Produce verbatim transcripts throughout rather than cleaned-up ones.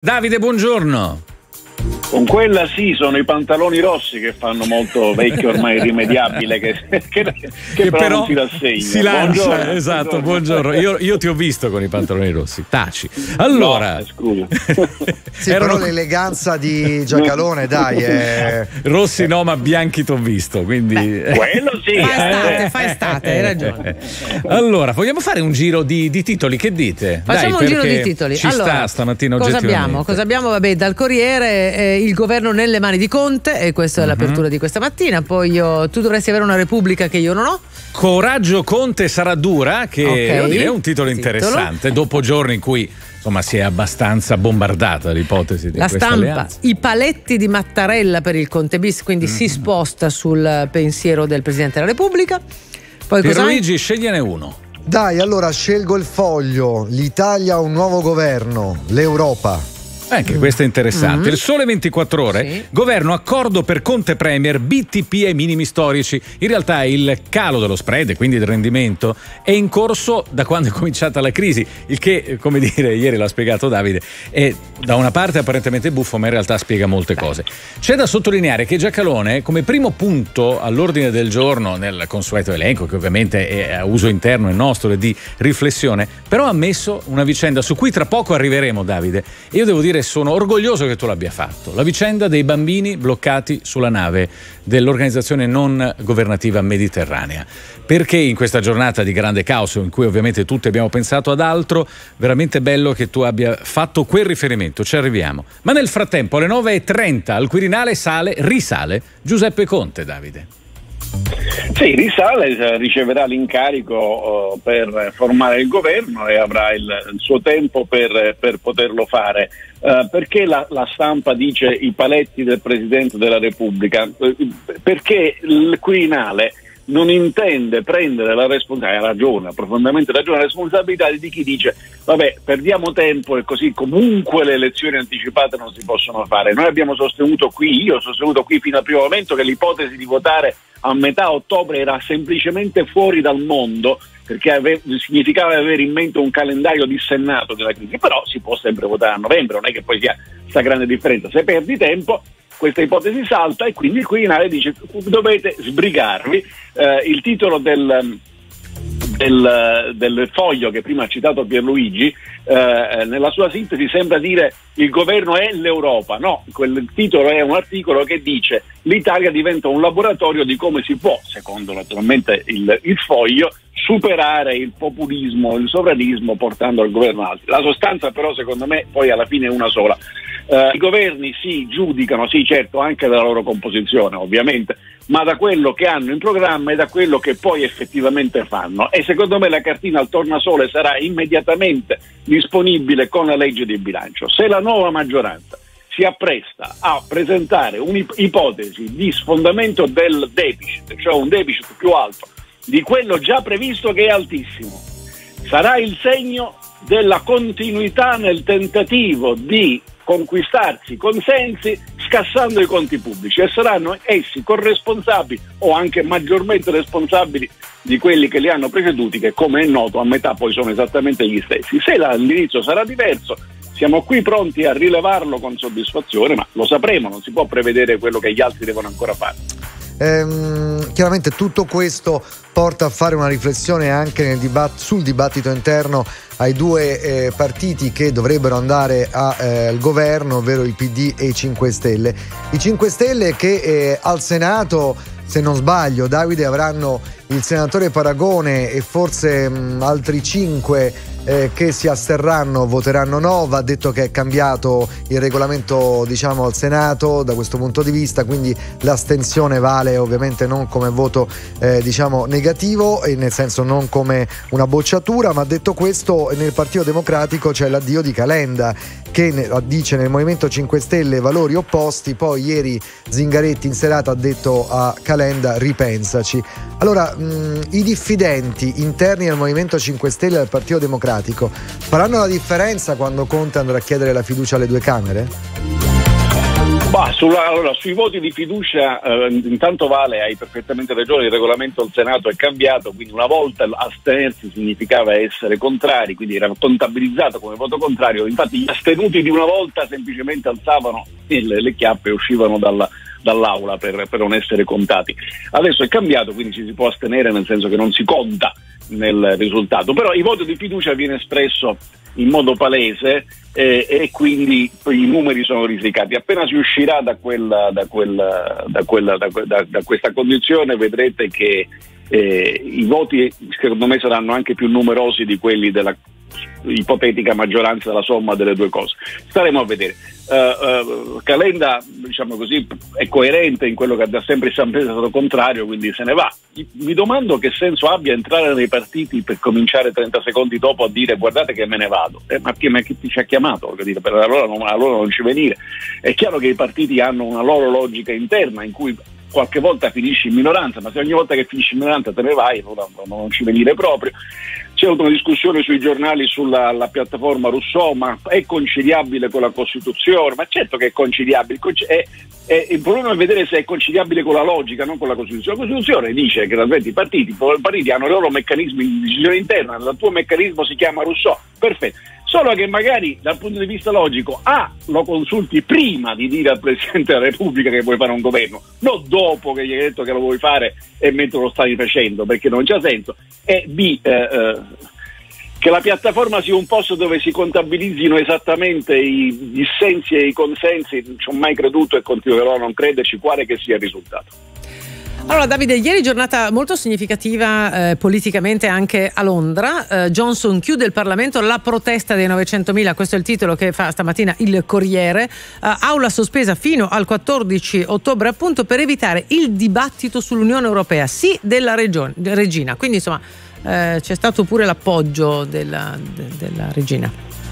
Davide, buongiorno. Con quella sì, sono i pantaloni rossi che fanno molto vecchio, ormai irrimediabile, che, che, che, che però, però non si rassegna. Si lancia, buongiorno, esatto, buongiorno. buongiorno. Io, io ti ho visto con i pantaloni rossi, taci. Allora, no, scusa. Sì, erano... però l'eleganza di Giacalone, dai. È... Rossi no, ma bianchi t'ho visto, quindi... Beh, quello sì. Fai estate, fai estate, hai ragione. Allora, vogliamo fare un giro di, di titoli, che dite? Facciamo dai, un giro di titoli. Ci allora, sta stamattina cosa oggettivamente. abbiamo? Cosa abbiamo? Vabbè, dal Corriere, eh, il governo nelle mani di Conte, e questa è l'apertura uh-huh. di questa mattina. Poi io, tu dovresti avere una Repubblica che io non ho. Coraggio, Conte sarà dura, che okay. devo dire, è un titolo interessante, titolo. Dopo giorni in cui insomma si è abbastanza bombardata l'ipotesi di la questa stampa, alleanza. I paletti di Mattarella per il Conte bis, quindi mm-hmm. si sposta sul pensiero del Presidente della Repubblica. Poi Pierluigi, scegliene uno. Dai, allora scelgo il Foglio. L'Italia ha un nuovo governo, l'Europa. Anche questo è interessante. Mm-hmm. Il Sole ventiquattro Ore, sì. Governo accordo per Conte Premier, B T P ai minimi storici. In realtà il calo dello spread e quindi del rendimento è in corso da quando è cominciata la crisi, il che, come dire, ieri l'ha spiegato Davide, è da una parte apparentemente buffo, ma in realtà spiega molte cose. C'è da sottolineare che Giacalone, come primo punto all'ordine del giorno nel consueto elenco, che ovviamente è a uso interno e nostro e di riflessione, però ha messo una vicenda su cui tra poco arriveremo, Davide. E io devo dire, sono orgoglioso che tu l'abbia fatto. La vicenda dei bambini bloccati sulla nave dell'organizzazione non governativa mediterranea. Perché in questa giornata di grande caos, in cui ovviamente tutti abbiamo pensato ad altro, veramente bello che tu abbia fatto quel riferimento, ci arriviamo. Ma nel frattempo alle nove e trenta al Quirinale sale, risale Giuseppe Conte, Davide. Sì, risale, riceverà l'incarico uh, per formare il governo e avrà il, il suo tempo per, per poterlo fare. Uh, perché la, la stampa dice i paletti del Presidente della Repubblica? Uh, perché il Quirinale non intende prendere la responsabilità, ha ragione, ha profondamente ragione, la responsabilità di chi dice vabbè, perdiamo tempo e così comunque le elezioni anticipate non si possono fare. Noi abbiamo sostenuto qui, io ho sostenuto qui fino al primo momento che l'ipotesi di votare a metà ottobre era semplicemente fuori dal mondo, perché ave- significava avere in mente un calendario dissennato della crisi, però si può sempre votare a novembre, non è che poi sia questa grande differenza. Se perdi tempo, questa ipotesi salta e quindi il Quirinale dice dovete sbrigarvi. Eh, il titolo del, del, del foglio che prima ha citato Pierluigi, eh, nella sua sintesi sembra dire il governo è l'Europa. No, quel titolo è un articolo che dice l'Italia diventa un laboratorio di come si può, secondo naturalmente il, il foglio, superare il populismo, il sovranismo portando al governo altri. La sostanza però secondo me poi alla fine è una sola. Uh, I governi si giudicano, sì certo, anche dalla loro composizione ovviamente, ma da quello che hanno in programma e da quello che poi effettivamente fanno, e secondo me la cartina al tornasole sarà immediatamente disponibile con la legge di bilancio. Se la nuova maggioranza si appresta a presentare un'ipotesi di sfondamento del deficit, cioè un deficit più alto di quello già previsto che è altissimo, sarà il segno della continuità nel tentativo di conquistarsi consensi scassando i conti pubblici, e saranno essi corresponsabili o anche maggiormente responsabili di quelli che li hanno preceduti, che come è noto a metà poi sono esattamente gli stessi. Se l'indirizzo sarà diverso, siamo qui pronti a rilevarlo con soddisfazione, ma lo sapremo, non si può prevedere quello che gli altri devono ancora fare. Ehm, chiaramente tutto questo porta a fare una riflessione anche nel dibatt- sul dibattito interno ai due eh, partiti che dovrebbero andare a, eh, al governo, ovvero il P D e i cinque Stelle. I cinque Stelle che eh, al Senato, se non sbaglio, Davide, avranno il senatore Paragone e forse mh, altri cinque eh, che si asterranno, voteranno no. Va detto che è cambiato il regolamento, diciamo, al Senato da questo punto di vista, quindi l'astensione vale ovviamente non come voto eh, diciamo negativo, e nel senso non come una bocciatura. Ma detto questo, nel Partito Democratico c'è l'addio di Calenda, che dice nel Movimento cinque Stelle valori opposti. Poi ieri Zingaretti in serata ha detto a Calenda ripensaci. Allora mh, i diffidenti interni al Movimento cinque Stelle e al Partito Democratico faranno la differenza quando Conte andrà a chiedere la fiducia alle due Camere? Bah, sulla, allora, sui voti di fiducia eh, intanto Vale, hai perfettamente ragione, il regolamento del Senato è cambiato, quindi una volta astenersi significava essere contrari, quindi era contabilizzato come voto contrario, infatti gli astenuti di una volta semplicemente alzavano le, le chiappe e uscivano dalla, dall'aula per, per non essere contati. Adesso è cambiato, quindi ci si può astenere, nel senso che non si conta nel risultato, però il voto di fiducia viene espresso in modo palese eh, e quindi i numeri sono risicati. Appena si uscirà da quella, da quella, da quella, da, da, da questa condizione, vedrete che eh, i voti secondo me saranno anche più numerosi di quelli della ipotetica maggioranza della somma delle due cose. Staremo a vedere. Uh, uh, Calenda, diciamo così, è coerente in quello che da sempre è stato contrario, quindi se ne va. Mi domando che senso abbia entrare nei partiti per cominciare trenta secondi dopo a dire guardate che me ne vado. Eh, ma, chi, ma chi ti ci ha chiamato? Dire, per allora non, allora non ci venire. È chiaro che i partiti hanno una loro logica interna in cui qualche volta finisci in minoranza, ma se ogni volta che finisci in minoranza te ne vai, allora non ci venire proprio. C'è una discussione sui giornali sulla la piattaforma Rousseau, ma è conciliabile con la Costituzione? Ma certo che è conciliabile, è, è, il problema è vedere se è conciliabile con la logica, non con la Costituzione. La Costituzione dice che i partiti, i partiti hanno i loro meccanismi di decisione interna, il tuo meccanismo si chiama Rousseau, perfetto. Solo che magari dal punto di vista logico A lo consulti prima di dire al Presidente della Repubblica che vuoi fare un governo, non dopo che gli hai detto che lo vuoi fare e mentre lo stai facendo, perché non c'ha senso, e B eh, eh, che la piattaforma sia un posto dove si contabilizzino esattamente i dissensi e i consensi. Non ci ho mai creduto e continuerò a non crederci quale che sia il risultato. Allora Davide, ieri giornata molto significativa eh, politicamente anche a Londra. eh, Johnson chiude il Parlamento, la protesta dei novecentomila, questo è il titolo che fa stamattina il Corriere. eh, aula sospesa fino al quattordici ottobre appunto per evitare il dibattito sull'Unione Europea, sì della regione, regina, quindi insomma eh, c'è stato pure l'appoggio della, de, della regina.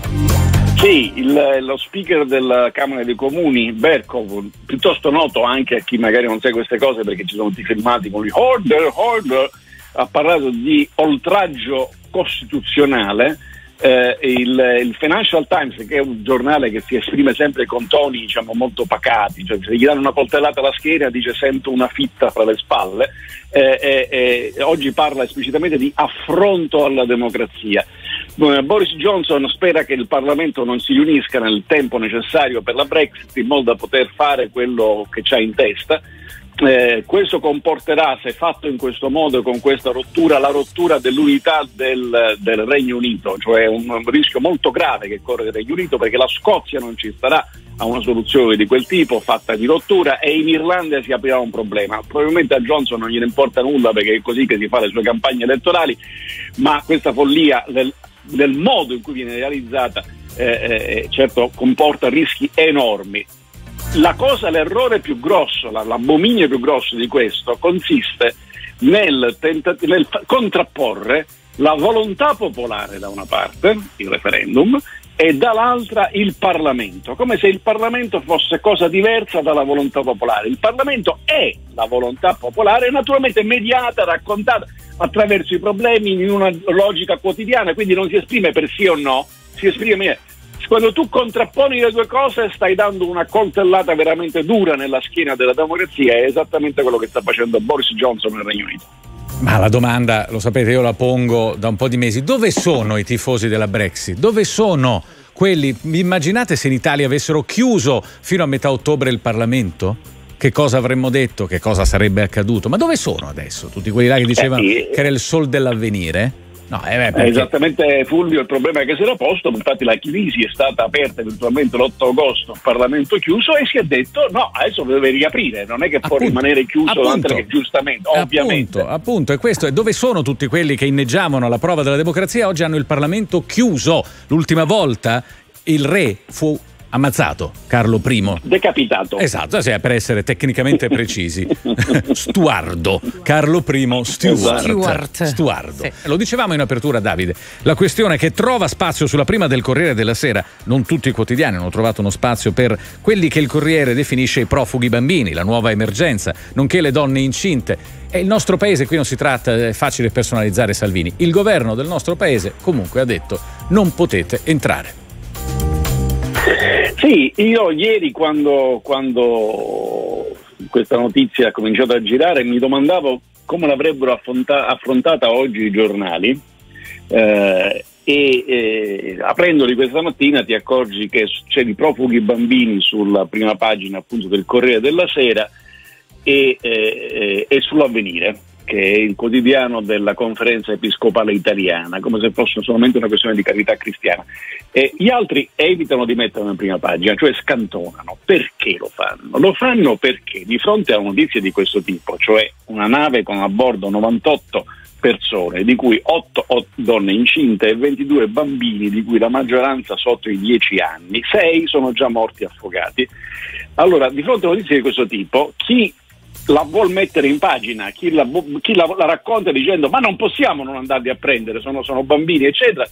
Sì, il, lo speaker della Camera dei Comuni, Berkov, piuttosto noto anche a chi magari non segue queste cose perché ci sono tutti filmati con lui, order, order, ha parlato di oltraggio costituzionale. Eh, il, il Financial Times, che è un giornale che si esprime sempre con toni diciamo molto pacati, cioè se gli danno una coltellata alla schiena dice sento una fitta fra le spalle, eh, eh, eh, oggi parla esplicitamente di affronto alla democrazia. Boris Johnson spera che il Parlamento non si riunisca nel tempo necessario per la Brexit in modo da poter fare quello che c'ha in testa. Eh, questo comporterà, se fatto in questo modo, con questa rottura, la rottura dell'unità del, del Regno Unito, cioè un, un rischio molto grave che corre il Regno Unito, perché la Scozia non ci starà a una soluzione di quel tipo fatta di rottura, e in Irlanda si aprirà un problema. Probabilmente a Johnson non gliene importa nulla perché è così che si fa le sue campagne elettorali, ma questa follia del, del modo in cui viene realizzata eh, eh, certo comporta rischi enormi. La cosa, l'errore più grosso, l'abominio più grosso di questo consiste nel, tentati- nel fa- contrapporre la volontà popolare da una parte, il referendum, e dall'altra il Parlamento, come se il Parlamento fosse cosa diversa dalla volontà popolare. Il Parlamento è la volontà popolare, naturalmente mediata, raccontata attraverso i problemi in una logica quotidiana, quindi non si esprime per sì o no, si esprime. Quando tu contrapponi le due cose stai dando una coltellata veramente dura nella schiena della democrazia, è esattamente quello che sta facendo Boris Johnson nel Regno Unito. Ma la domanda, lo sapete, io la pongo da un po' di mesi: dove sono i tifosi della Brexit? Dove sono quelli? Immaginate se in Italia avessero chiuso fino a metà ottobre il Parlamento? Che cosa avremmo detto? Che cosa sarebbe accaduto? Ma dove sono adesso tutti quelli là che dicevano eh, che era il sol dell'avvenire? No, eh beh, perché... Esattamente, Fulvio, il problema è che si era posto, infatti la crisi è stata aperta eventualmente l'otto agosto, Parlamento chiuso, e si è detto no, adesso deve riaprire, non è che può appunto, rimanere chiuso, appunto, che giustamente, ovviamente. Appunto, appunto, è questo, è dove sono tutti quelli che inneggiavano alla prova della democrazia, oggi hanno il Parlamento chiuso. L'ultima volta il re fu ammazzato, Carlo Primo. Decapitato. Esatto, sì, per essere tecnicamente precisi. Stuardo. Carlo Primo Stuart. Stuart. Stuardo. Sì. Lo dicevamo in apertura, Davide. La questione che trova spazio sulla prima del Corriere della Sera, non tutti i quotidiani hanno trovato uno spazio per quelli che il Corriere definisce i profughi bambini, la nuova emergenza, nonché le donne incinte. E il nostro paese, qui non si tratta, è facile personalizzare Salvini. Il governo del nostro paese comunque ha detto non potete entrare. Sì, io ieri quando, quando questa notizia ha cominciato a girare mi domandavo come l'avrebbero affronta- affrontata oggi i giornali eh, e eh, aprendoli questa mattina ti accorgi che c'è di profughi bambini sulla prima pagina appunto del Corriere della Sera e, eh, e sull'Avvenire, che è il quotidiano della Conferenza Episcopale Italiana, come se fosse solamente una questione di carità cristiana. E gli altri evitano di metterlo in prima pagina, cioè scantonano. Perché lo fanno? Lo fanno perché di fronte a notizie di questo tipo, cioè una nave con a bordo novantotto persone, di cui otto donne incinte e ventidue bambini, di cui la maggioranza sotto i dieci anni, sei sono già morti affogati. Allora, di fronte a notizie di questo tipo, chi la vuol mettere in pagina, chi la, chi la, la racconta dicendo ma non possiamo non andarli a prendere, sono, sono bambini eccetera,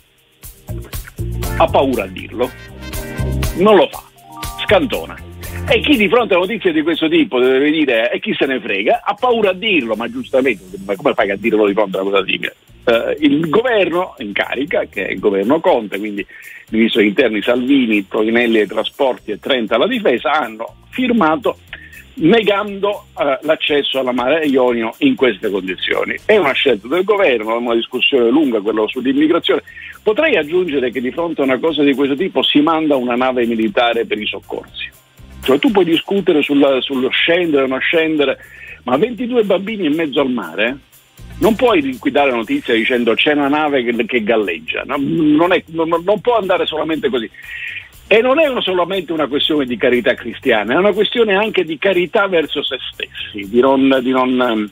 ha paura a dirlo, non lo fa, scantona. E chi di fronte a notizie di questo tipo deve dire e chi se ne frega, ha paura a dirlo, ma giustamente, ma come fai a dirlo di fronte a una cosa simile? Uh, il governo in carica, che è il governo Conte, quindi il ministro degli interni Salvini, Toninelli ai trasporti e Trenta alla difesa, hanno firmato negando uh, l'accesso alla Mare Ionio in queste condizioni. È una scelta del governo, è una discussione lunga quella sull'immigrazione. Potrei aggiungere che di fronte a una cosa di questo tipo si manda una nave militare per i soccorsi. Cioè tu puoi discutere sulla, sullo scendere o non scendere, ma ventidue bambini in mezzo al mare non puoi liquidare la notizia dicendo c'è una nave che, che galleggia, no? non, è, non, non può andare solamente così. E non è solamente una questione di carità cristiana, è una questione anche di carità verso se stessi, di non, di non,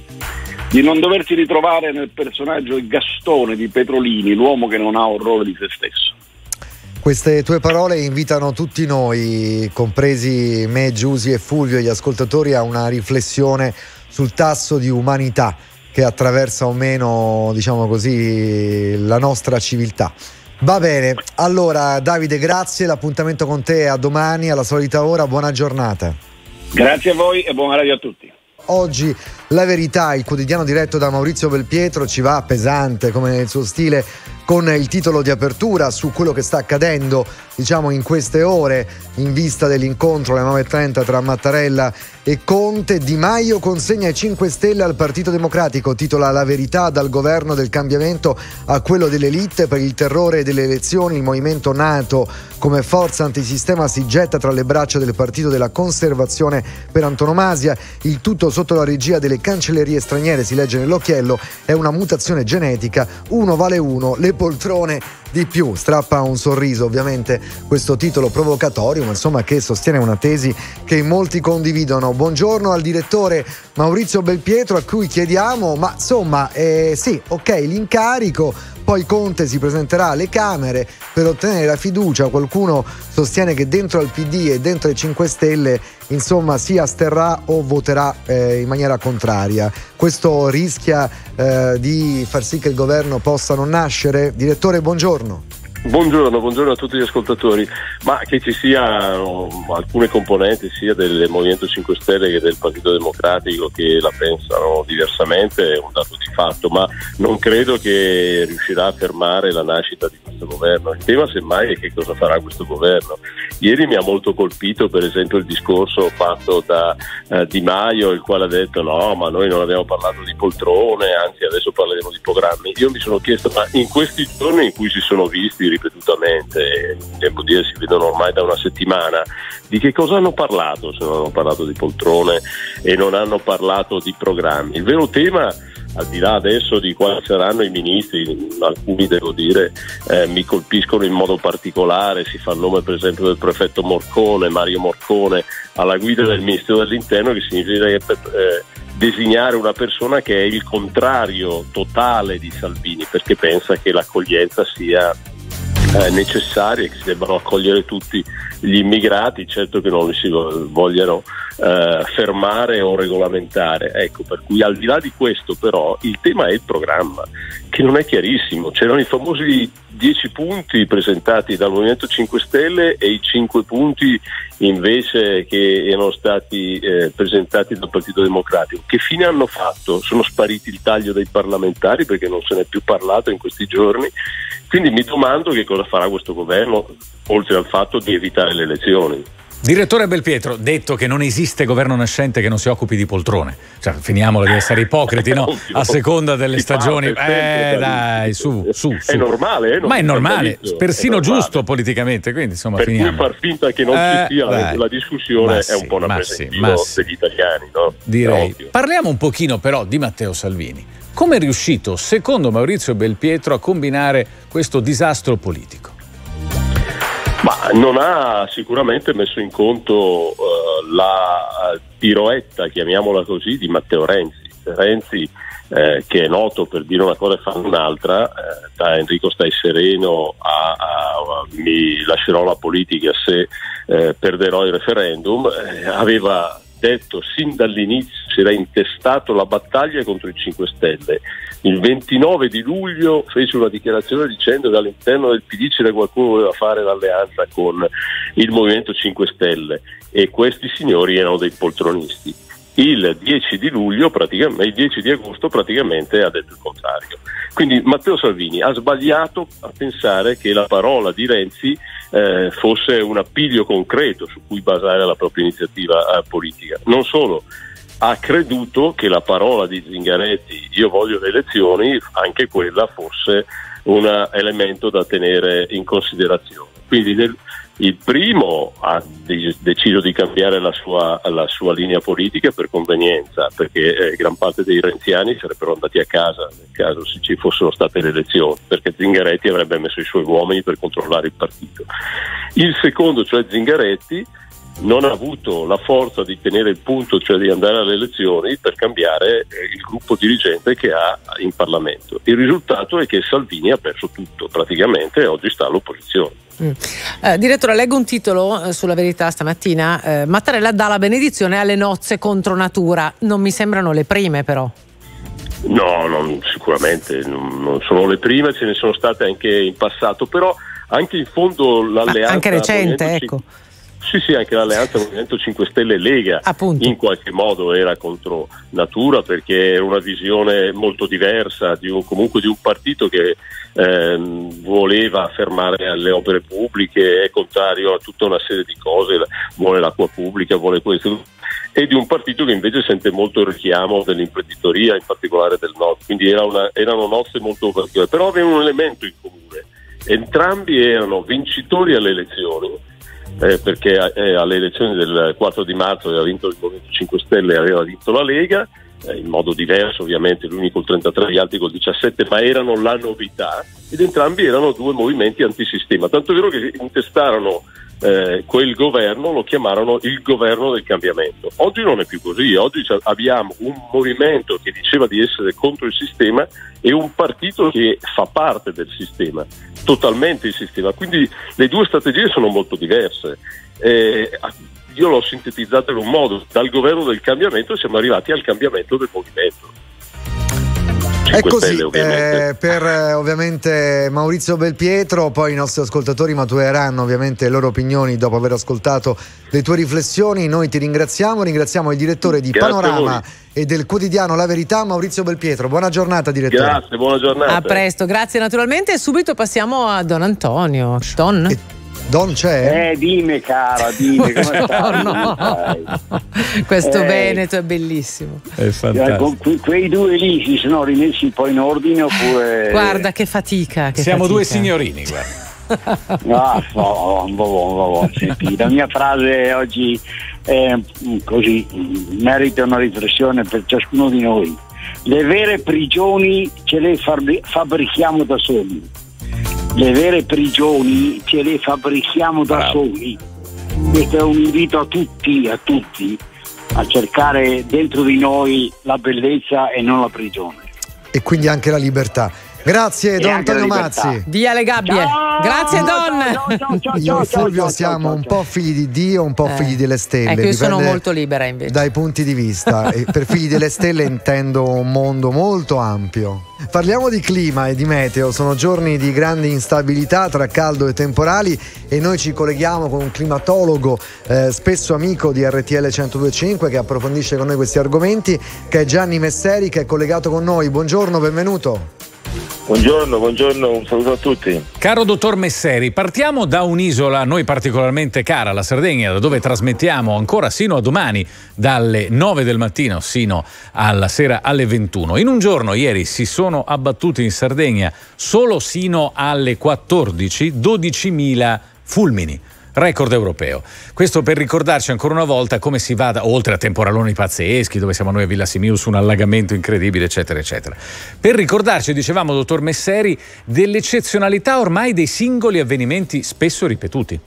di non doversi ritrovare nel personaggio il Gastone di Petrolini, l'uomo che non ha orrore di se stesso. Queste tue parole invitano tutti noi, compresi me, Giusy e Fulvio, gli ascoltatori, a una riflessione sul tasso di umanità che attraversa o meno, diciamo così, la nostra civiltà. Va bene, allora Davide, grazie, l'appuntamento con te è a domani alla solita ora, buona giornata. Grazie a voi e buona radio a tutti. Oggi La Verità, il quotidiano diretto da Maurizio Belpietro, ci va pesante come nel suo stile con il titolo di apertura su quello che sta accadendo, diciamo, in queste ore in vista dell'incontro alle nove e trenta tra Mattarella e Conte. Di Maio consegna i cinque Stelle al Partito Democratico, titola La Verità, dal governo del cambiamento a quello dell'elite. Per il terrore delle elezioni il movimento nato come forza antisistema si getta tra le braccia del partito della conservazione per antonomasia, il tutto sotto la regia delle cancellerie straniere, si legge nell'occhiello. È una mutazione genetica, uno vale uno, le poltrone di più. Strappa un sorriso ovviamente questo titolo provocatorio, ma insomma che sostiene una tesi che in molti condividono. Buongiorno al direttore Maurizio Belpietro, a cui chiediamo, ma insomma eh, sì, ok, l'incarico, poi Conte si presenterà alle Camere per ottenere la fiducia. Qualcuno sostiene che dentro al P D e dentro ai cinque Stelle insomma si asterrà o voterà eh, in maniera contraria. Questo rischia eh, di far sì che il governo possa non nascere. Direttore, buongiorno. Buongiorno, buongiorno a tutti gli ascoltatori. Ma che ci siano alcune componenti sia del Movimento cinque Stelle che del Partito Democratico che la pensano diversamente è un dato di fatto, ma non credo che riuscirà a fermare la nascita di questo governo. Il tema semmai è che cosa farà questo governo. Ieri mi ha molto colpito per esempio il discorso fatto da eh, Di Maio, il quale ha detto no, ma noi non abbiamo parlato di poltrone, anzi adesso parleremo di programmi. Io mi sono chiesto, ma in questi giorni in cui si sono visti ripetutamente, devo dire si vedono ormai da una settimana, di che cosa hanno parlato se non hanno parlato di poltrone e non hanno parlato di programmi? Il vero tema, al di là adesso di quali saranno i ministri, alcuni devo dire eh, mi colpiscono in modo particolare, si fa il nome per esempio del prefetto Morcone, Mario Morcone, alla guida del Ministero dell'Interno, che significa che per, eh, designare una persona che è il contrario totale di Salvini, perché pensa che l'accoglienza sia eh, necessaria e che si debbano accogliere tutti gli immigrati, certo che non li si vogliano eh, fermare o regolamentare. Ecco, per cui al di là di questo però il tema è il programma, che non è chiarissimo. C'erano i famosi dieci punti presentati dal Movimento cinque Stelle e i cinque punti invece che erano stati eh, presentati dal Partito Democratico. Che fine hanno fatto? Sono spariti il taglio dei parlamentari perché non se n'è più parlato in questi giorni, quindi mi domando che cosa farà questo governo, oltre al fatto di evitare le elezioni. Direttore Belpietro, detto che non esiste governo nascente che non si occupi di poltrone, cioè finiamola di essere ipocriti, no? A seconda delle stagioni, eh dai, su, su, su. È normale, eh? Ma è normale, persino è normale. Giusto politicamente, quindi insomma per finiamo. Per cui far finta che non eh, ci sia dai. la discussione ma è sì, un po' una presentazione sì, degli italiani, no? Direi. Parliamo un pochino però di Matteo Salvini. Come è riuscito, secondo Maurizio Belpietro, a combinare questo disastro politico? Ma non ha sicuramente messo in conto uh, la piroetta, chiamiamola così, di Matteo Renzi. Renzi, eh, che è noto per dire una cosa e fare un'altra, eh, da Enrico stai sereno a, a, a mi lascerò la politica se eh, perderò il referendum, eh, aveva detto sin dall'inizio, si era intestato la battaglia contro i cinque Stelle. Il ventinove di luglio fece una dichiarazione dicendo che all'interno del P D c'era qualcuno che voleva fare l'alleanza con il Movimento cinque Stelle e questi signori erano dei poltronisti. Il dieci di luglio, praticamente, il dieci di agosto praticamente ha detto il contrario. Quindi Matteo Salvini ha sbagliato a pensare che la parola di Renzi eh, fosse un appiglio concreto su cui basare la propria iniziativa eh, politica. Non solo, ha creduto che la parola di Zingaretti, io voglio le elezioni, anche quella fosse un elemento da tenere in considerazione. Quindi nel, il primo ha de- deciso di cambiare la sua, la sua linea politica per convenienza, perché eh, gran parte dei renziani sarebbero andati a casa nel caso se ci fossero state le elezioni, perché Zingaretti avrebbe messo i suoi uomini per controllare il partito. Il secondo, cioè Zingaretti, non ha avuto la forza di tenere il punto, cioè di andare alle elezioni per cambiare eh, il gruppo dirigente che ha in Parlamento. Il risultato è che Salvini ha perso tutto praticamente e oggi sta all'opposizione. Mm. Eh, direttore, leggo un titolo eh, sulla Verità stamattina. eh, Mattarella dà la benedizione alle nozze contro natura. Non mi sembrano le prime, però. No, non, sicuramente non, non sono le prime, ce ne sono state anche in passato, però anche in fondo l'alleanza, anche recente, ecco. Sì, sì, anche l'alleanza Movimento cinque Stelle Lega Appunto. in qualche modo era contro natura, perché era una visione molto diversa di un, comunque di un partito che ehm, voleva fermare le opere pubbliche, è contrario a tutta una serie di cose, vuole l'acqua pubblica, vuole questo, e di un partito che invece sente molto il richiamo dell'imprenditoria, in particolare del nord, quindi era una, erano nozze molto particolari, però avevano un elemento in comune, entrambi erano vincitori alle elezioni. Eh, perché eh, alle elezioni del quattro di marzo aveva vinto il Movimento cinque Stelle e aveva vinto la Lega, eh, in modo diverso ovviamente, l'uni col trentatré, gli altri col diciassette, ma erano la novità, ed entrambi erano due movimenti antisistema, tanto è vero che intestarono eh, quel governo, lo chiamarono il governo del cambiamento. Oggi non è più così, oggi abbiamo un movimento che diceva di essere contro il sistema e un partito che fa parte del sistema, totalmente il sistema, quindi le due strategie sono molto diverse. Eh, io l'ho sintetizzata in un modo: dal governo del cambiamento siamo arrivati al cambiamento del movimento. È così, eh, per eh, ovviamente Maurizio Belpietro, poi i nostri ascoltatori matureranno ovviamente le loro opinioni dopo aver ascoltato le tue riflessioni. Noi ti ringraziamo, ringraziamo il direttore di Grazie Panorama e del quotidiano La Verità, Maurizio Belpietro. Buona giornata, direttore. Grazie, buona giornata. A presto, grazie naturalmente, e subito passiamo a Don Antonio. Don? E Don c'è? Eh, dimmi cara, dimmi come stai? No. Questo eh, Veneto è bellissimo. È fantastico. Que- quei due lì si sono rimessi un po' in ordine oppure... Guarda che fatica. Che Siamo fatica. due signorini, guarda. No, no, no, no, no. Senti, la mia frase oggi è così, merita una riflessione per ciascuno di noi. Le vere prigioni ce le fabri- fabbrichiamo da soli. Le vere prigioni ce le fabbrichiamo da Bravo. soli. Questo è un invito a tutti, a tutti, a cercare dentro di noi la bellezza e non la prigione. E quindi anche la libertà. Grazie Don Antonio Mazzi. Via le gabbie. Ciao, grazie Don. Ciao, ciao, ciao, Io e Fulvio ciao, siamo ciao, un po' figli di Dio, un po' eh. figli delle stelle. Ecco, io sono molto libera invece. Dai punti di vista. E per figli delle stelle intendo un mondo molto ampio. Parliamo di clima e di meteo, sono giorni di grande instabilità tra caldo e temporali e noi ci colleghiamo con un climatologo eh, spesso amico di R T L centodue e cinque che approfondisce con noi questi argomenti, che è Gianni Messeri, che è collegato con noi. Buongiorno, benvenuto. Buongiorno, buongiorno, un saluto a tutti. Caro dottor Messeri, partiamo da un'isola a noi particolarmente cara, la Sardegna, da dove trasmettiamo ancora sino a domani dalle nove del mattino sino alla sera alle ventuno. In un giorno ieri si sono abbattuti in Sardegna solo sino alle quattordici dodicimila fulmini. Record europeo. Questo per ricordarci ancora una volta come si va da, oltre a temporaloni pazzeschi, dove siamo noi a Villa Simius, un allagamento incredibile, eccetera, eccetera. Per ricordarci, dicevamo, dottor Messeri, dell'eccezionalità ormai dei singoli avvenimenti spesso ripetuti.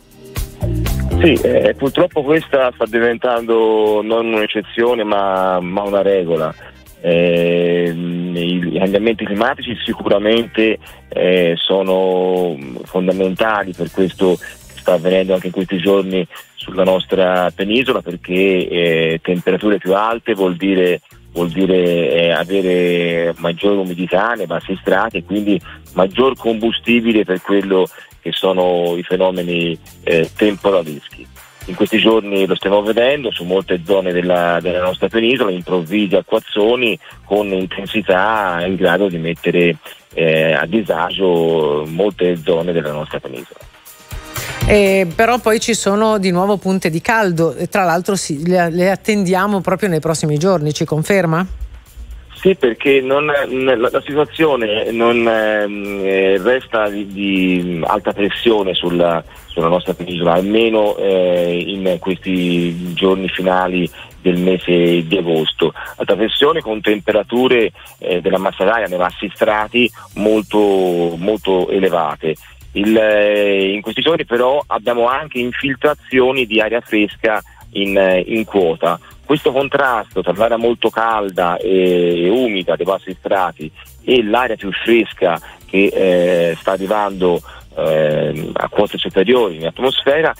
Sì, eh, purtroppo questa sta diventando non un'eccezione ma, ma una regola. Eh, i cambiamenti climatici sicuramente eh, sono fondamentali per questo sta avvenendo anche in questi giorni sulla nostra penisola, perché eh, temperature più alte vuol dire, vuol dire eh, avere maggiore umidità nei bassi strati e quindi maggior combustibile per quello che sono i fenomeni eh, temporaleschi. In questi giorni lo stiamo vedendo su molte zone della, della nostra penisola, improvvisi acquazzoni con intensità in grado di mettere eh, a disagio molte zone della nostra penisola. Eh, però poi ci sono di nuovo punte di caldo e tra l'altro sì, le, le attendiamo proprio nei prossimi giorni, ci conferma? Sì, perché non, la, la situazione non eh, resta di, di alta pressione sulla, sulla nostra penisola, almeno eh, in questi giorni finali del mese di agosto. Alta pressione con temperature eh, della massa d'aria nei bassi strati molto, molto elevate. Il, in questi giorni però abbiamo anche infiltrazioni di aria fresca in, in quota. Questo contrasto tra l'aria molto calda e, e umida dei bassi strati e l'aria più fresca che eh, sta arrivando eh, a quote superiori in atmosfera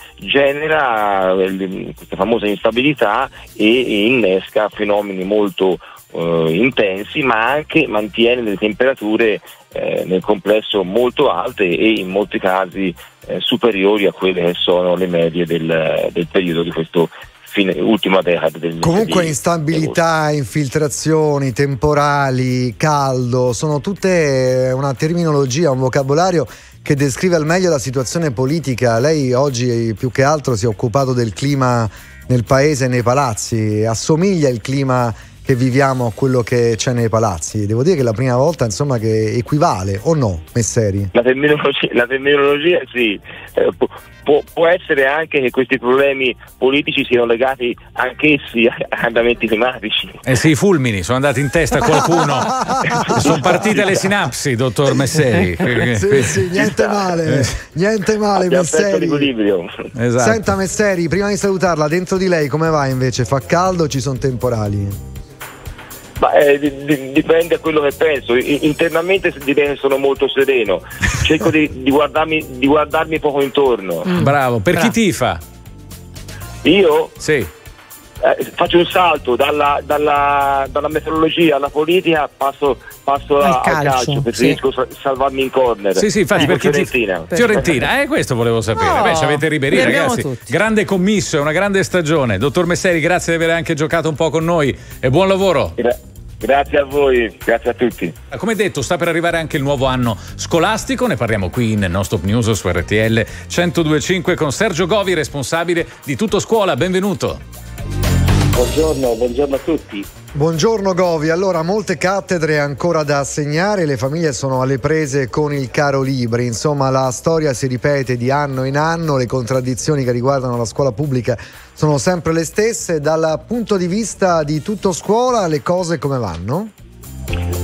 genera eh, questa famosa instabilità e, e innesca fenomeni molto eh, intensi, ma anche mantiene le temperature Eh, nel complesso molto alte e in molti casi eh, superiori a quelle che sono le medie del, del periodo di questo fine, ultima decade del Comunque instabilità, infiltrazioni, temporali, caldo, sono tutte una terminologia, un vocabolario che descrive al meglio la situazione politica. Lei oggi più che altro si è occupato del clima nel paese e nei palazzi. Assomiglia il clima che viviamo a quello che c'è nei palazzi? Devo dire che è la prima volta, insomma, che equivale, o no, Messeri? La terminologia, la terminologia sì, eh, può, può essere anche che questi problemi politici siano legati anch'essi a cambiamenti climatici. Eh sì, i fulmini sono andati in testa a qualcuno. Sono partite le sinapsi, dottor Messeri. Sì, sì, niente male, niente male, abbiamo Messeri. Esatto. Senta Messeri, prima di salutarla, dentro di lei come va invece? Fa caldo o ci sono temporali? Ma, eh, di, dipende da quello che penso. Internamente direi che sono molto sereno, cerco di, di, guardarmi, di guardarmi poco intorno. Mm. Bravo, per Bravo. Chi tifa? Io? Sì. Eh, faccio un salto dalla, dalla, dalla meteorologia alla politica, passo, passo al, calcio, al calcio, preferisco sì. salvarmi in corner. Sì, sì, infatti, eh, perché Fiorentina. Ti... Fiorentina, eh, questo volevo sapere. Oh, Beh, ci avete Ribéry, ragazzi. Tutti. Grande commisso, è una grande stagione. Dottor Messeri, grazie di aver anche giocato un po' con noi e buon lavoro. Gra- Grazie a voi, grazie a tutti. Come detto, sta per arrivare anche il nuovo anno scolastico, ne parliamo qui in Non Stop News su R T L centodue e cinque con Sergio Govi, responsabile di Tutto Scuola. Benvenuto. Buongiorno, buongiorno a tutti. Buongiorno Govi, allora molte cattedre ancora da assegnare, le famiglie sono alle prese con il caro libri, insomma la storia si ripete di anno in anno, le contraddizioni che riguardano la scuola pubblica sono sempre le stesse. Dal punto di vista di Tutto Scuola le cose come vanno?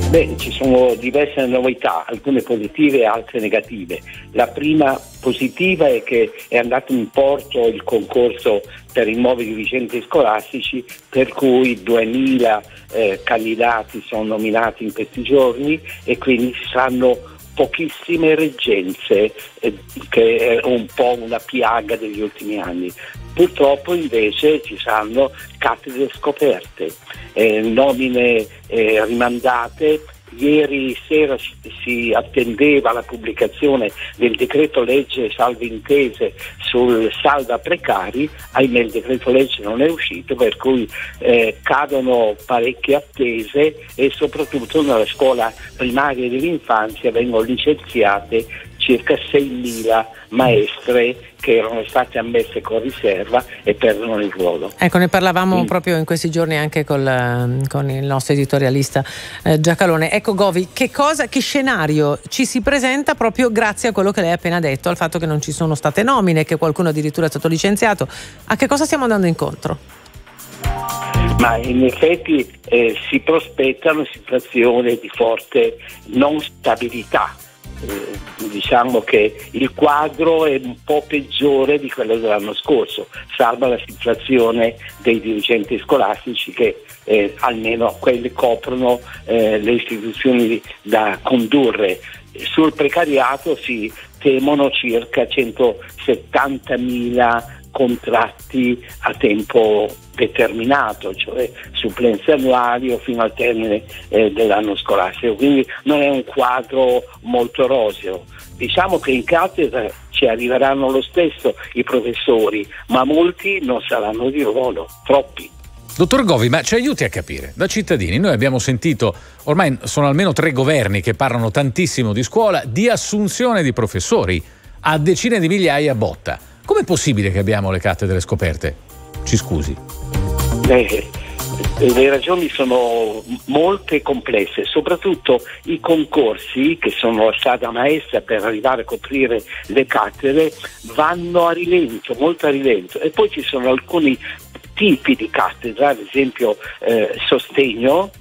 Beh, ci sono diverse novità, alcune positive e altre negative. La prima positiva è che è andato in porto il concorso per i nuovi dirigenti scolastici, per cui duemila eh, candidati sono nominati in questi giorni e quindi ci saranno pochissime reggenze, eh, che è un po' una piaga degli ultimi anni. Purtroppo invece ci saranno cattedre scoperte, eh, nomine eh, rimandate. Ieri sera si, si attendeva la pubblicazione del decreto legge salvo intese sul salva precari, ahimè il decreto legge non è uscito, per cui eh, cadono parecchie attese e soprattutto nella scuola primaria dell'infanzia vengono licenziate circa seimila maestre che erano state ammesse con riserva e perdono il ruolo. Ecco, ne parlavamo mm. proprio in questi giorni anche col, con il nostro editorialista eh, Giacalone. Ecco Govi, che cosa, che scenario ci si presenta proprio grazie a quello che lei ha appena detto, al fatto che non ci sono state nomine, che qualcuno addirittura è stato licenziato? A che cosa stiamo andando incontro? Ma in effetti eh, si prospetta una situazione di forte non stabilità. Eh, diciamo che il quadro è un po' peggiore di quello dell'anno scorso, salva la situazione dei dirigenti scolastici che eh, almeno quelli coprono eh, le istituzioni da condurre. Sul precariato si temono circa centosettantamila contratti a tempo determinato, cioè supplenze annuali o fino al termine eh, dell'anno scolastico, quindi non è un quadro molto roseo. Diciamo che in cattedra ci arriveranno lo stesso i professori, ma molti non saranno di ruolo, troppi. Dottor Govi, ma ci aiuti a capire, da cittadini noi abbiamo sentito, ormai sono almeno tre governi che parlano tantissimo di scuola, di assunzione di professori a decine di migliaia a botta. Com'è possibile che abbiamo le cattedre scoperte? Ci scusi. Eh, le ragioni sono molte e complesse, soprattutto i concorsi che sono la strada maestra per arrivare a coprire le cattedre vanno a rilento, molto a rilento, e poi ci sono alcuni tipi di cattedra, ad esempio eh, sostegno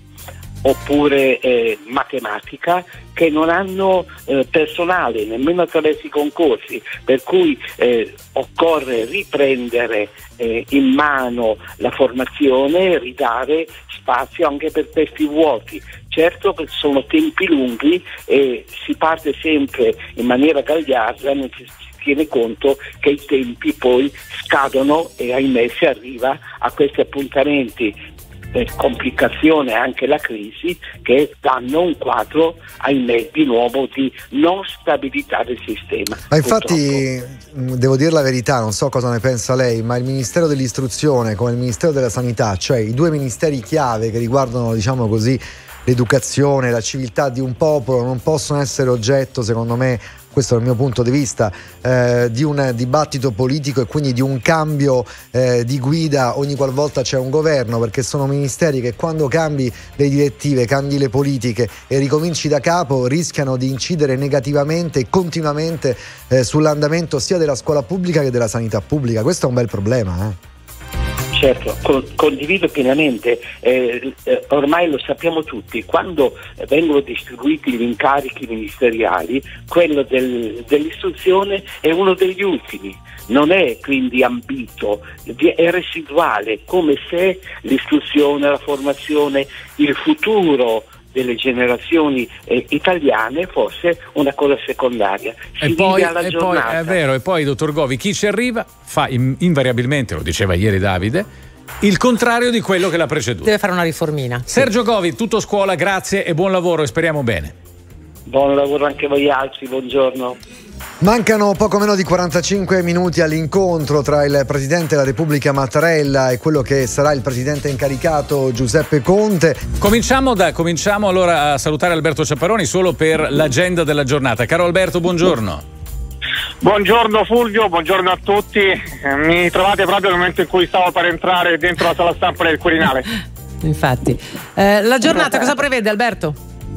oppure eh, matematica, che non hanno eh, personale nemmeno attraverso i concorsi, per cui eh, occorre riprendere eh, in mano la formazione e ridare spazio anche per questi vuoti. Certo che sono tempi lunghi e si parte sempre in maniera gagliarda, non si tiene conto che i tempi poi scadono e ahimè si arriva a questi appuntamenti per complicazione anche la crisi, che danno un quadro ahimè di nuovo di non stabilità del sistema. Ma infatti purtroppo, devo dire la verità, non so cosa ne pensa lei, ma il Ministero dell'Istruzione come il Ministero della Sanità, cioè i due ministeri chiave che riguardano, diciamo così, l'educazione, la civiltà di un popolo, non possono essere oggetto, secondo me, questo è il mio punto di vista, eh, di un dibattito politico e quindi di un cambio eh, di guida ogni qualvolta c'è un governo, perché sono ministeri che quando cambi le direttive, cambi le politiche e ricominci da capo rischiano di incidere negativamente e continuamente eh, sull'andamento sia della scuola pubblica che della sanità pubblica. Questo è un bel problema, eh. Certo, con, condivido pienamente, eh, eh, ormai lo sappiamo tutti, quando vengono distribuiti gli incarichi ministeriali, quello del, dell'istruzione è uno degli ultimi, non è quindi ambito, è residuale, come se l'istruzione, la formazione, il futuro delle generazioni eh, italiane fosse una cosa secondaria. Si e poi, vive alla e giornata. Poi, è vero, e poi dottor Govi, chi ci arriva fa in, invariabilmente, lo diceva ieri Davide, il contrario di quello che l'ha preceduto. Deve fare una riformina. Sergio Govi, tutto scuola, grazie e buon lavoro e speriamo bene. Buon lavoro anche a voi altri, buongiorno. Mancano poco meno di quarantacinque minuti all'incontro tra il Presidente della Repubblica Mattarella e quello che sarà il Presidente incaricato Giuseppe Conte. Cominciamo, da, cominciamo allora a salutare Alberto Ciapparoni solo per l'agenda della giornata. Caro Alberto, buongiorno. Buongiorno Fulvio, buongiorno a tutti. Mi trovate proprio nel momento in cui stavo per entrare dentro la sala stampa del Quirinale. Infatti. Eh, la giornata cosa prevede, Alberto?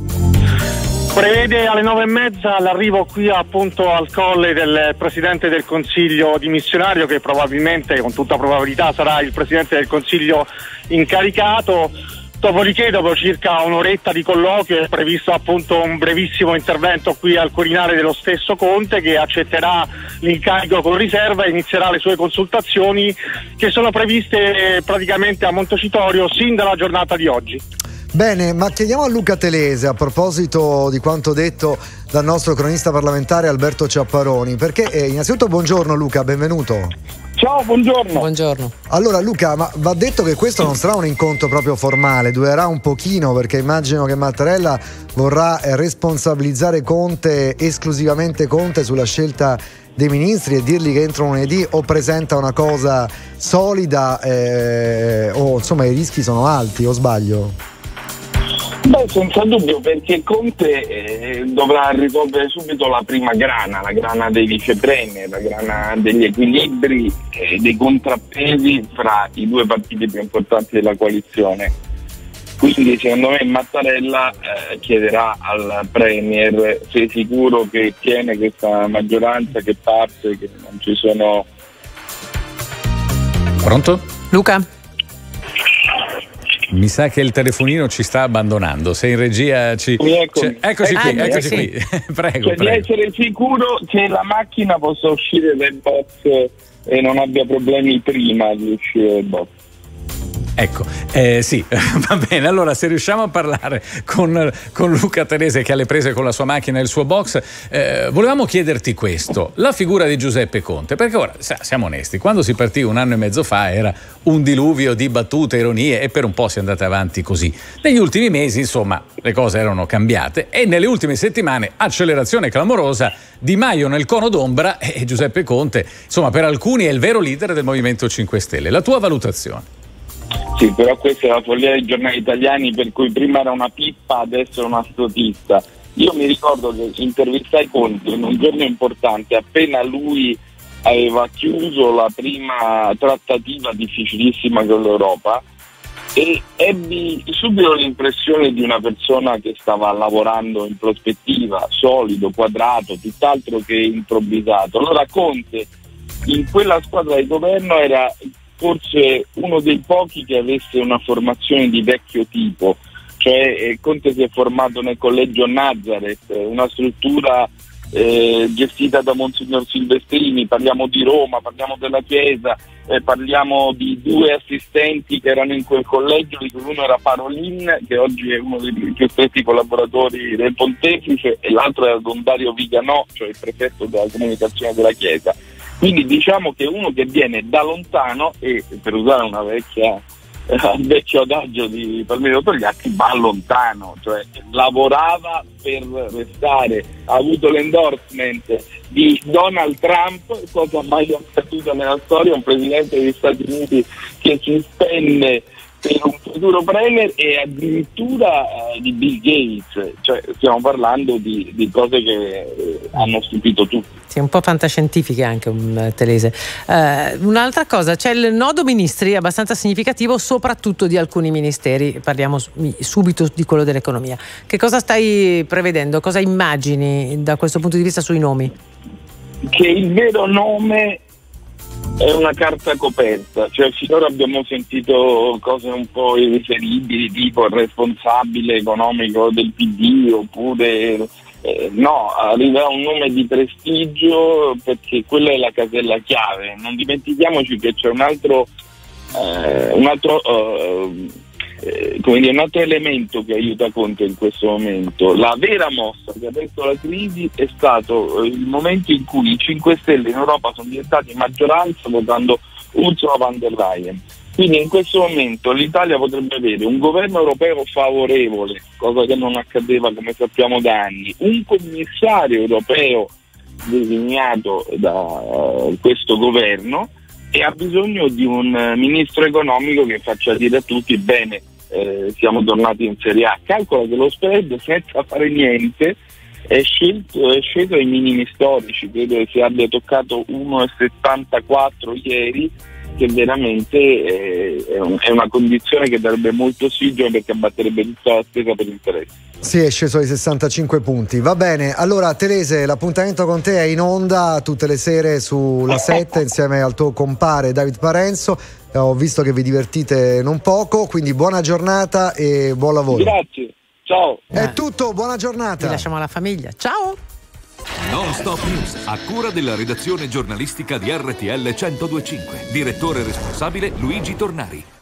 Prevede alle nove e mezza l'arrivo qui appunto al colle del Presidente del Consiglio dimissionario, che probabilmente, con tutta probabilità, sarà il Presidente del Consiglio incaricato. Dopodiché, dopo circa un'oretta di colloquio, è previsto appunto un brevissimo intervento qui al Quirinale dello stesso Conte, che accetterà l'incarico con riserva e inizierà le sue consultazioni, che sono previste praticamente a Montecitorio sin dalla giornata di oggi. Bene, ma chiediamo a Luca Telese, a proposito di quanto detto dal nostro cronista parlamentare Alberto Ciapparoni, perché eh, innanzitutto buongiorno Luca, benvenuto. Ciao, buongiorno. Buongiorno. Allora Luca, ma va detto che questo non sarà un incontro proprio formale, durerà un pochino, perché immagino che Mattarella vorrà eh, responsabilizzare Conte, esclusivamente Conte, sulla scelta dei ministri e dirgli che entro lunedì o presenta una cosa solida eh, o insomma i rischi sono alti, o sbaglio? Beh, senza dubbio, perché Conte eh, dovrà risolvere subito la prima grana, la grana dei vice premier, la grana degli equilibri e dei contrappesi fra i due partiti più importanti della coalizione. Quindi secondo me Mattarella eh, chiederà al premier se è sicuro che tiene questa maggioranza, che parte, che non ci sono... Pronto? Luca? Mi sa che il telefonino ci sta abbandonando. Se in regia ci. Eccoci, eccoci qui, ah, eccoci sì. qui. prego, cioè, prego. Di essere sicuro che la macchina possa uscire dal box e non abbia problemi prima di uscire dal box. Ecco, eh, sì, va bene. Allora, se riusciamo a parlare con, con Luca Telese, che ha le prese con la sua macchina e il suo box, eh, volevamo chiederti questo: la figura di Giuseppe Conte, perché ora siamo onesti, quando si partì un anno e mezzo fa era un diluvio di battute, ironie, e per un po' si è andata avanti così. Negli ultimi mesi, insomma, le cose erano cambiate e nelle ultime settimane accelerazione clamorosa, Di Maio nel cono d'ombra e Giuseppe Conte, insomma, per alcuni è il vero leader del Movimento cinque Stelle. La tua valutazione? Sì, però questa è la follia dei giornali italiani, per cui prima era una pippa, adesso è una statista. Io mi ricordo che intervistai Conte in un giorno importante, appena lui aveva chiuso la prima trattativa difficilissima con l'Europa, e ebbi subito l'impressione di una persona che stava lavorando in prospettiva, solido, quadrato, tutt'altro che improvvisato. Allora Conte in quella squadra di governo era forse uno dei pochi che avesse una formazione di vecchio tipo, cioè eh, Conte si è formato nel collegio Nazareth, una struttura eh, gestita da Monsignor Silvestrini. Parliamo di Roma, parliamo della Chiesa, eh, parliamo di due assistenti che erano in quel collegio, di cui uno era Parolin, che oggi è uno dei più stretti collaboratori del Pontefice, e l'altro era Don Dario Viganò, cioè il prefetto della comunicazione della Chiesa. Quindi diciamo che uno che viene da lontano e, per usare una vecchia eh, vecchio adagio di Palmiro Togliatti, va lontano, cioè lavorava per restare, ha avuto l'endorsement di Donald Trump, cosa mai accaduta nella storia, un presidente degli Stati Uniti che si spende per un futuro premier, e addirittura eh, di Bill Gates, cioè stiamo parlando di, di cose che eh, hanno stupito tutti. Sì, un po' fantascientifiche anche, un Telese. Eh, un'altra cosa, c'è il nodo ministri abbastanza significativo, soprattutto di alcuni ministeri. Parliamo subito di quello dell'economia. Che cosa stai prevedendo? Cosa immagini da questo punto di vista sui nomi? Che il vero nome è una carta coperta, cioè finora abbiamo sentito cose un po' irriferibili, tipo il responsabile economico del P D, oppure eh, no, arriva un nome di prestigio, perché quella è la casella chiave. Non dimentichiamoci che c'è un altro eh, un altro uh, eh, come dire, un altro elemento che aiuta Conte in questo momento. La vera mossa che ha aperto la crisi è stato il momento in cui i cinque Stelle in Europa sono diventati maggioranza votando Ursula von der Leyen. Quindi in questo momento l'Italia potrebbe avere un governo europeo favorevole, cosa che non accadeva come sappiamo da anni, un commissario europeo designato da uh, questo governo, e ha bisogno di un uh, ministro economico che faccia dire a tutti: bene, eh, siamo tornati in Serie A. Calcola che lo spread, senza fare niente, è scelto, è sceso ai minimi storici, credo che si abbia toccato uno virgola settantaquattro ieri, che veramente è, è, un, è una condizione che darebbe molto ossigeno, perché abbatterebbe tutta la spesa per interessi. Sì, è sceso ai sessantacinque punti. Va bene, allora Telese, l'appuntamento con te è in onda tutte le sere sulla sette insieme al tuo compare David Parenzo. Ho visto che vi divertite non poco, quindi buona giornata e buon lavoro. Grazie, ciao. È eh. tutto, buona giornata. Vi lasciamo alla famiglia. Ciao. Non Stop News, a cura della redazione giornalistica di R T L centodue e cinque. Direttore responsabile Luigi Tornari.